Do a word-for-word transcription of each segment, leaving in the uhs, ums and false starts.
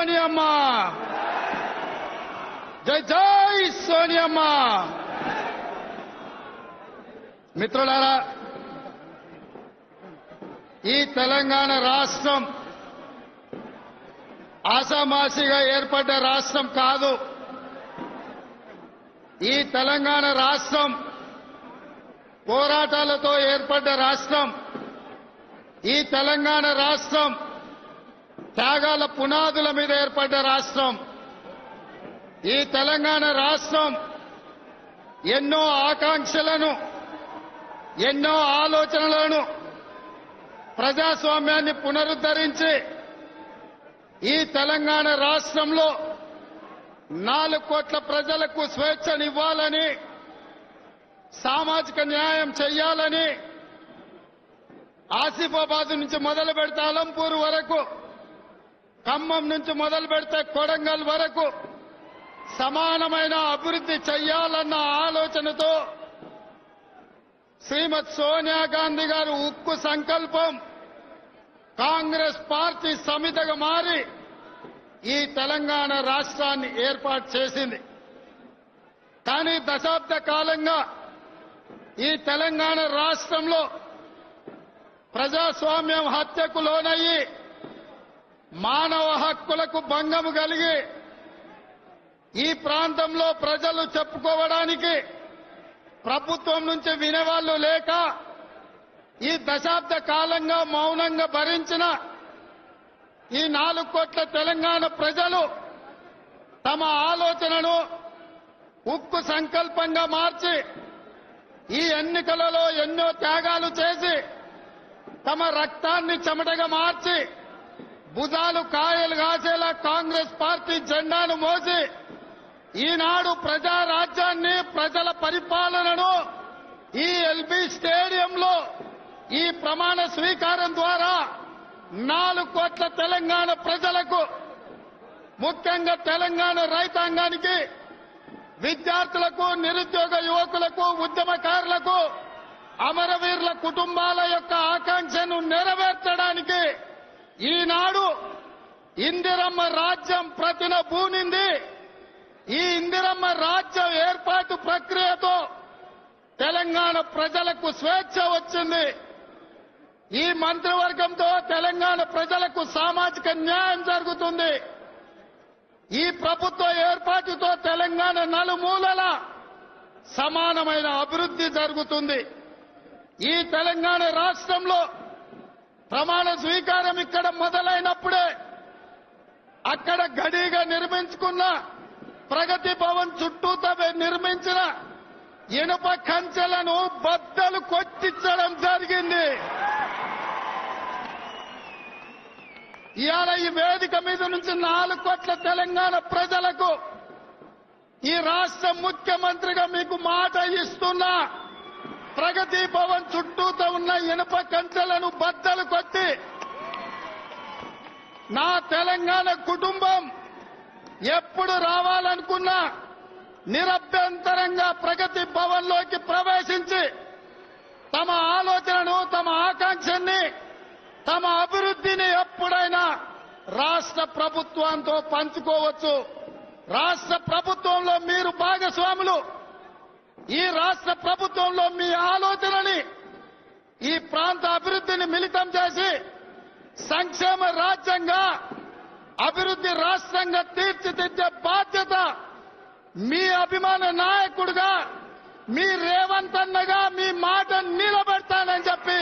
సోనియమ్మ జై జై సోనియమ్మ మిత్రులారా ఈ తెలంగాణ రాష్ట్రం ఆసామాసిగా ఏర్పడ్డ రాష్ట్రం కాదు. ఈ తెలంగాణ రాష్ట్రం పోరాటాలతో ఏర్పడ్డ రాష్ట్రం. ఈ తెలంగాణ రాష్ట్రం త్యాగాల పునాదుల మీద ఏర్పడ్డ రాష్ట్రం. ఈ తెలంగాణ రాష్ట్రం ఎన్నో ఆకాంక్షలను, ఎన్నో ఆలోచనలను, ప్రజాస్వామ్యాన్ని పునరుద్ధరించి ఈ తెలంగాణ రాష్ట్రంలో నాలుగు కోట్ల ప్రజలకు స్వేచ్ఛనివ్వాలని, సామాజిక న్యాయం చేయాలని, ఆసిఫాబాద్ నుంచి మొదలు పెడితే అలంపూర్ వరకు, ఖమ్మం నుంచి మొదలు పెడితే కొడంగల్ వరకు సమానమైన అభివృద్ధి చేయాలన్న ఆలోచనతో శ్రీమతి సోనియా గాంధీ గారు ఉక్కు సంకల్పం కాంగ్రెస్ పార్టీ సమితిగా మారి ఈ తెలంగాణ రాష్ట్రాన్ని ఏర్పాటు చేసింది. కానీ దశాబ్ద కాలంగా ఈ తెలంగాణ రాష్ట్రంలో ప్రజాస్వామ్యం హత్యకు లోనయ్యి మానవ హక్కులకు భంగం కలిగి ఈ ప్రాంతంలో ప్రజలు చెప్పుకోవడానికి ప్రభుత్వం నుంచి వినేవాళ్లు లేక ఈ దశాబ్ద కాలంగా మౌనంగా భరించిన ఈ నాలుగు కోట్ల తెలంగాణ ప్రజలు తమ ఆలోచనను ఉక్కు సంకల్పంగా మార్చి ఈ ఎన్నికలలో ఎన్నో త్యాగాలు చేసి తమ రక్తాన్ని చెమటగా మార్చి భుజాలు కాయలు కాసేలా కాంగ్రెస్ పార్టీ జెండాను మోసి ఈనాడు ప్రజా రాజ్యాన్ని, ప్రజల పరిపాలనను ఈ ఎల్బీ స్టేడియంలో ఈ ప్రమాణ స్వీకారం ద్వారా నాలుగు కోట్ల తెలంగాణ ప్రజలకు, ముఖ్యంగా తెలంగాణ రైతాంగానికి, విద్యార్థులకు, నిరుద్యోగ యువకులకు, ఉద్యమకారులకు, అమరవీరుల కుటుంబాల యొక్క ఆకాంక్షను నెరవేర్చడానికి ఈనాడు ఇందిరమ్మ రాజ్యం ప్రతిన బూనింది. ఈ ఇందిరమ్మ రాజ్యం ఏర్పాటు ప్రక్రియతో తెలంగాణ ప్రజలకు స్వేచ్ఛ వచ్చింది. ఈ మంత్రివర్గంతో తెలంగాణ ప్రజలకు సామాజిక న్యాయం జరుగుతుంది. ఈ ప్రభుత్వ ఏర్పాటుతో తెలంగాణ నలుమూలల సమానమైన అభివృద్ధి జరుగుతుంది. ఈ తెలంగాణ రాష్ట్రంలో ప్రమాణ స్వీకారం ఇక్కడ మొదలైనప్పుడే అక్కడ గడిగా నిర్మించుకున్న ప్రగతి భవన్ చుట్టూతో నిర్మించిన ఇనుప కంచెలను బద్దలు కొట్టించడం జరిగింది. ఇవాళ ఈ వేదిక మీద నుంచి నాలుగు కోట్ల తెలంగాణ ప్రజలకు ఈ రాష్ట్ర ముఖ్యమంత్రిగా మీకు మాట ఇస్తున్నా, ప్రగతి భవన్ చుట్టూతో ఉన్న ఇనుప కంచెలను బద్దలు కొట్టి నా తెలంగాణ కుటుంబం ఎప్పుడు రావాలనుకున్నా నిరభ్యంతరంగా ప్రగతి భవన్ లోకి ప్రవేశించి తమ ఆలోచనను, తమ ఆకాంక్షని, తమ అభివృద్ధిని ఎప్పుడైనా రాష్ట్ర ప్రభుత్వంతో పంచుకోవచ్చు. రాష్ట్ర ప్రభుత్వంలో మీరు భాగస్వాములు. ఈ రాష్ట్ర ప్రభుత్వంలో మీ ఆలోచనని, ఈ ప్రాంత అభివృద్ధిని మిళితం చేసి సంక్షేమ రాజ్యంగా, అభివృద్ధి రాష్ట్రంగా తీర్చిదిద్దే బాధ్యత మీ అభిమాన నాయకుడిగా, మీ రేవంత్ అన్నగా మీ మాట నిలబెడతానని చెప్పి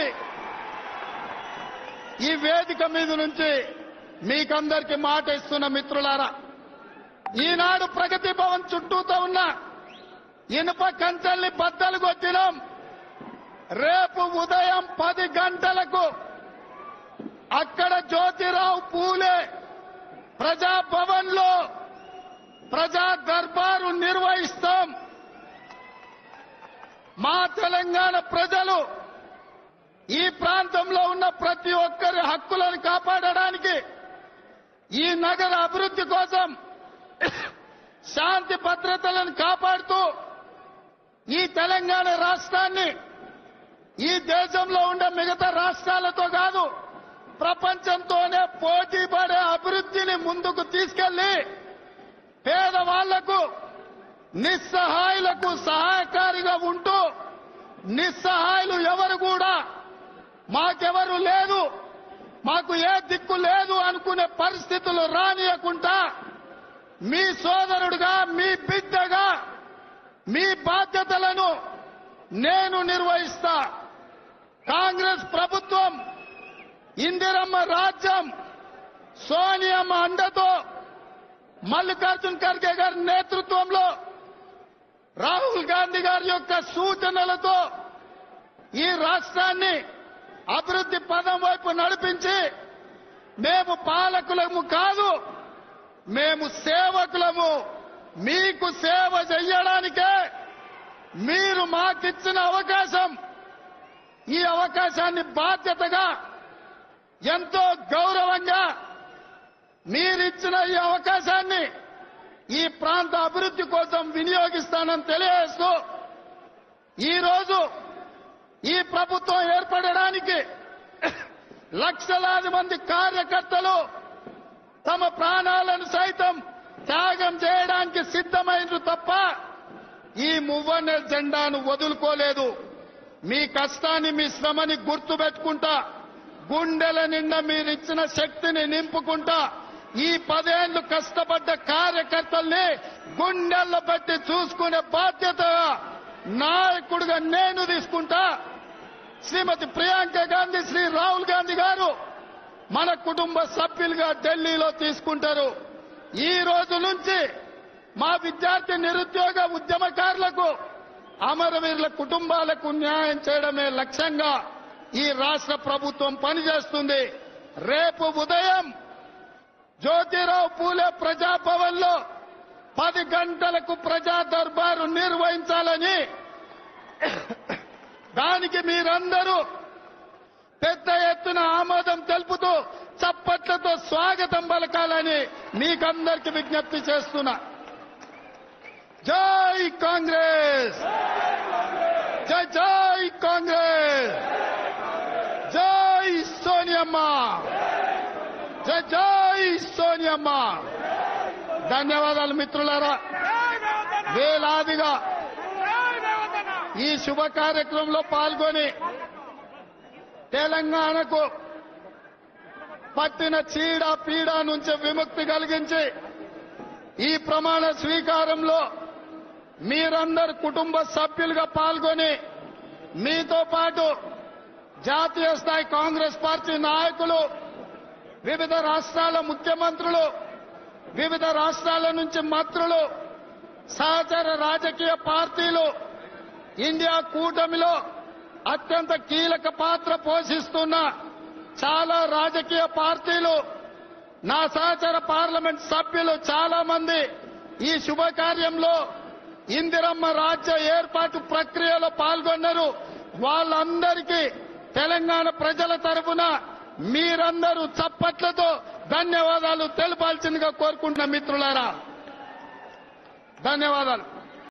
ఈ వేదిక మీద నుంచి మీకందరికీ మాట ఇస్తున్న మిత్రులారా, ఈనాడు ప్రగతి భవన్ చుట్టూతో ఉన్న ఇనుప కంచెల్ని బద్దలు కొట్టినాం. రేపు ఉదయం పది గంటలకు అక్కడ జ్యోతిరావు పూలే ప్రజాభవన్ లో ప్రజా దర్బారు నిర్వహిస్తాం. మా తెలంగాణ ప్రజలు ఈ ప్రాంతంలో ఉన్న ప్రతి ఒక్కరి హక్కులను కాపాడడానికి, ఈ నగర అభివృద్ధి కోసం శాంతి భద్రతలను కాపాడుతూ ఈ తెలంగాణ రాష్ట్రాన్ని ఈ దేశంలో ఉండే మిగతా రాష్ట్రాలతో కాదు, ప్రపంచంతోనే పోటీ పడే అభివృద్ధిని ముందుకు తీసుకెళ్లి పేదవాళ్లకు నిస్సహాయులకు సహాయకారిగా ఉంటూ నిస్సహాయులు ఎవరు కూడా మాకెవరు లేదు, మాకు ఏ దిక్కు లేదు అనుకునే పరిస్థితులు రానియకుండా మీ సోదరుడుగా, మీ బిడ్డగా మీ బాధ్యతలను నేను నిర్వహిస్తా. కాంగ్రెస్ ప్రభుత్వం ఇందిరమ్మ రాజ్యం సోనియమ్మ అండతో మల్లికార్జున్ ఖర్గే గారి నేతృత్వంలో రాహుల్ గాంధీ గారి యొక్క సూచనలతో ఈ రాష్ట్రాన్ని అభివృద్ధి పదం వైపు నడిపించి మేము పాలకులము కాదు, మేము సేవకులము. మీకు సేవ చేయడానికే మీరు మాకిచ్చిన అవకాశం. ఈ అవకాశాన్ని బాధ్యతగా ఎంతో గౌరవంగా మీరిచ్చిన ఈ అవకాశాన్ని ఈ ప్రాంత అభివృద్ధి కోసం వినియోగిస్తానని తెలియజేస్తూ ఈ రోజు ఈ ప్రభుత్వం ఏర్పడడానికి లక్షలాది మంది కార్యకర్తలు తమ ప్రాణాలను సైతం త్యాగం చేయడానికి సిద్ధమైనరు తప్ప ఈ మువ్వన్నెల జెండాను వదులుకోలేదు. మీ కష్టాన్ని, మీ శ్రమని గుర్తుపెట్టుకుంటా, గుండెల నిండా మీరిచ్చిన శక్తిని నింపుకుంటా ఈ పదేళ్లు కష్టపడ్డ కార్యకర్తల్ని గుండెల్లో పెట్టి చూసుకునే బాధ్యత నాయకుడిగా నేను తీసుకుంటా. శ్రీమతి ప్రియాంక గాంధీ, శ్రీ రాహుల్ గాంధీ గారు మన కుటుంబ సభ్యులుగా ఢిల్లీలో తీసుకుంటారు. ఈ రోజు నుంచి మా విద్యార్థి, నిరుద్యోగ ఉద్యమకారులకు, అమరవీరుల కుటుంబాలకు న్యాయం చేయడమే లక్ష్యంగా ఈ రాష్ట్ర ప్రభుత్వం పనిచేస్తుంది. రేపు ఉదయం జ్యోతిరావు పూలే ప్రజాభవన్ లో పది గంటలకు ప్రజా దర్బారు నిర్వహించాలని, దానికి మీరందరూ పెద్ద ఎత్తున ఆమోదం తెలుపుతూ చప్పట్లతో స్వాగతం పలకాలని మీకందరికీ విజ్ఞప్తి చేస్తున్నా. జై కాంగ్రెస్, జై జై కాంగ్రెస్, జై సోనియమ్మ, జై జై సోనియమ్మ. ధన్యవాదాలు మిత్రులారా. వేలాదిగా ఈ శుభ కార్యక్రమంలో పాల్గొని తెలంగాణకు పట్టిన చీడ పీడ నుంచి విముక్తి కలిగించి ఈ ప్రమాణ స్వీకారంలో మీరందరూ కుటుంబ సభ్యులుగా పాల్గొని మీతో పాటు జాతీయ స్థాయి కాంగ్రెస్ పార్టీ నాయకులు, వివిధ రాష్ట్రాల ముఖ్యమంత్రులు, వివిధ రాష్ట్రాల నుంచి మంత్రులు, సహచర రాజకీయ పార్టీలు, ఇండియా కూటమిలో అత్యంత కీలక పాత్ర పోషిస్తున్న చాలా రాజకీయ పార్టీలు, నా సహచర పార్లమెంట్ సభ్యులు చాలా మంది ఈ శుభకార్యంలో ఇందిరమ్మ రాజ్య ఏర్పాటు ప్రక్రియలో పాల్గొన్నారు. వాళ్ళందరికీ తెలంగాణ ప్రజల తరఫున మీరందరూ చప్పట్లతో ధన్యవాదాలు తెలపాల్సిందిగా కోరుకుంటున్న మిత్రులారా. ధన్యవాదాలు.